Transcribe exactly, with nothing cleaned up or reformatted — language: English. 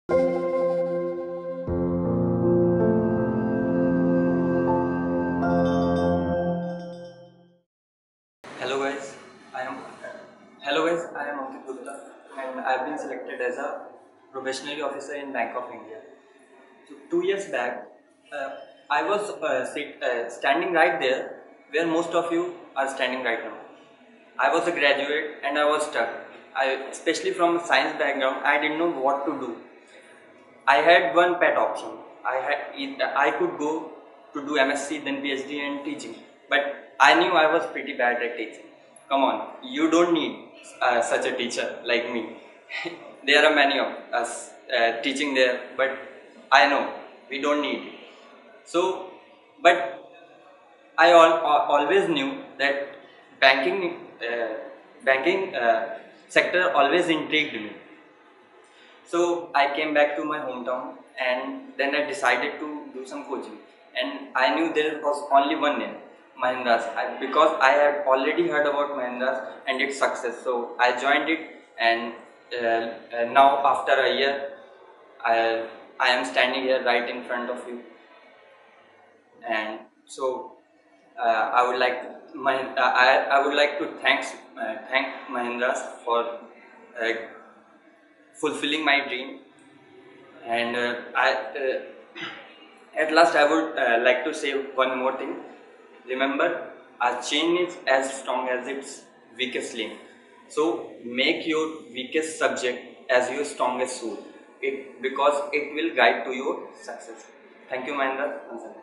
Hello guys, I am Hello guys, I am Ankit Gupta and I have been selected as a probationary officer in Bank of India. So two years back, uh, I was uh, sit, uh, standing right there where most of you are standing right now. I was a graduate and I was stuck. I, especially from a science background, I didn't know what to do. I had one pet option. I had I could go to do M S c, then PhD and teaching. But I knew I was pretty bad at teaching. Come on, you don't need uh, such a teacher like me. There are many of us uh, teaching there, but I know we don't need it. So, but I al always knew that banking uh, banking uh, sector always intrigued me. So I came back to my hometown and then I decided to do some coaching, and I knew there was only one name, Mahendras, I, because I had already heard about Mahendras and its success. So I joined it, and uh, uh, now after a year I, I am standing here right in front of you. And so uh, I would like my uh, I, I would like to thanks uh, thank Mahendras for uh, fulfilling my dream. And uh, I, uh, at last I would uh, like to say one more thing. Remember, a chain is as strong as its weakest link. So make your weakest subject as your strongest sword. It because it will guide to your success. Thank you, Mahendra.